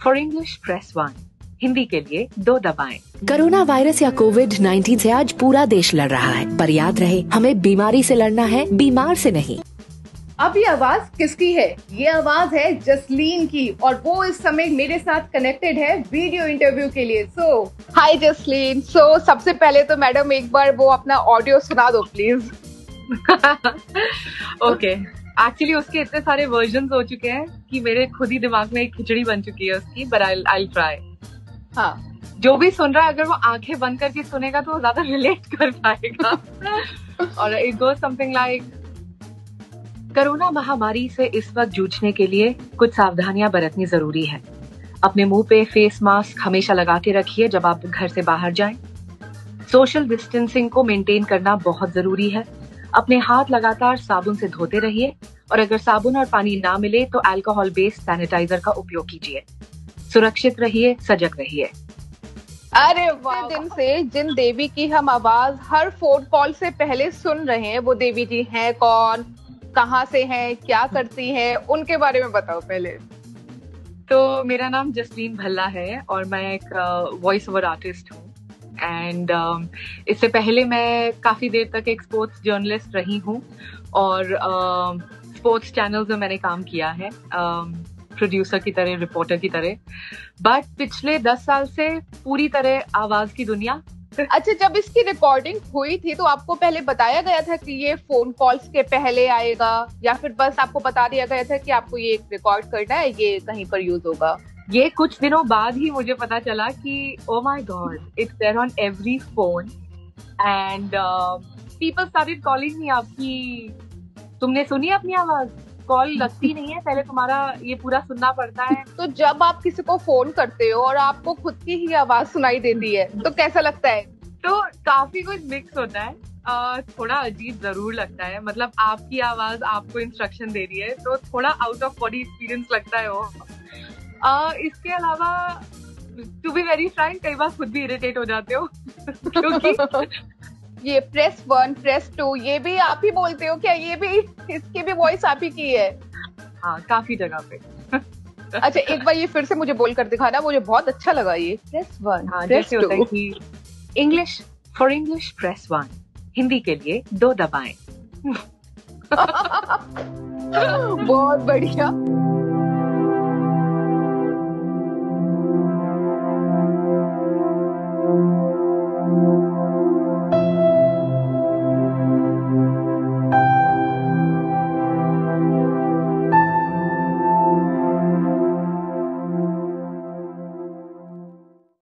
For English press 1, Hindi के लिए 2 दबाएं। कोरोना वायरस या कोविड-19 से आज पूरा देश लड़ रहा है, पर याद रहे हमें बीमारी से लड़ना है, बीमार से नहीं। अब ये आवाज किसकी है? ये आवाज है जसलीन की और वो इस समय मेरे साथ कनेक्टेड है वीडियो इंटरव्यू के लिए। हाय जसलीन। सबसे पहले तो मैडम एक बार वो अपना ऑडियो सुना दो प्लीज। ओके, एक्चुअली उसके इतने सारे वर्जन्स हो चुके हैं कि मेरे खुद ही दिमाग में एक खिचड़ी बन चुकी है उसकी, बट आई ट्राई। हाँ, जो भी सुन रहा है अगर वो आंखें बंद करके सुनेगा तो वो ज्यादा रिलेट कर पाएगा। और it goes something like, corona महामारी से इस वक्त जूझने के लिए कुछ सावधानियां बरतनी जरूरी है। अपने मुंह पे फेस मास्क हमेशा लगा के रखिए जब आप घर से बाहर जाएं। सोशल डिस्टेंसिंग को मेंटेन करना बहुत जरूरी है। अपने हाथ लगातार साबुन से धोते रहिए और अगर साबुन और पानी ना मिले तो अल्कोहल बेस्ड सैनिटाइजर का उपयोग कीजिए। सुरक्षित रहिए, सजग रहिए। अरे वाह। दिन से जिन देवी की हम आवाज हर फोन कॉल से पहले सुन रहे हैं, वो देवी जी हैं कौन, कहाँ से हैं, क्या करती हैं, उनके बारे में बताओ पहले। तो मेरा नाम जसलीन भल्ला है और मैं एक वॉइस ओवर आर्टिस्ट हूँ एंड इससे पहले मैं काफी देर तक एक स्पोर्ट्स जर्नलिस्ट रही हूँ और स्पोर्ट्स चैनल्स में मैंने काम किया है, प्रोड्यूसर की तरह, रिपोर्टर की तरह। बट पिछले 10 साल से पूरी तरह आवाज की दुनिया। अच्छा, जब इसकी रिकॉर्डिंग हुई थी तो आपको पहले बताया गया था कि ये फोन कॉल्स के पहले आएगा या फिर बस आपको बता दिया गया था कि आपको ये रिकॉर्ड करना है, ये कहीं पर यूज होगा? ये कुछ दिनों बाद ही मुझे पता चला कि oh my god, it's there on every phone and people started calling me. आपकी, तुमने सुनी अपनी आवाज? कॉल लगती नहीं है, पहले तुम्हारा ये पूरा सुनना पड़ता है। तो जब आप किसी को फोन करते हो और आपको खुद की ही आवाज सुनाई देती है तो कैसा लगता है? तो काफी कुछ मिक्स होता है, थोड़ा अजीब जरूर लगता है। मतलब आपकी आवाज आपको इंस्ट्रक्शन दे रही है तो थोड़ा आउट ऑफ बॉडी एक्सपीरियंस लगता है वो। इसके अलावा टू बी वेरी फ्रैंक, कई बार खुद भी इरिटेट हो जाते हो क्योंकि ये प्रेस 1, प्रेस 2 ये भी आप ही बोलते हो क्या? ये भी, इसकी भी वॉइस आप ही की है? हाँ, काफी जगह पे। अच्छा, एक बार ये फिर से मुझे बोल कर दिखाना, मुझे बहुत अच्छा लगा ये। प्रेस 1, हाँ, प्रेस जैसे होता है 2। कि English for English press 1, Hindi के लिए 2 दबाएं। बहुत बढ़िया।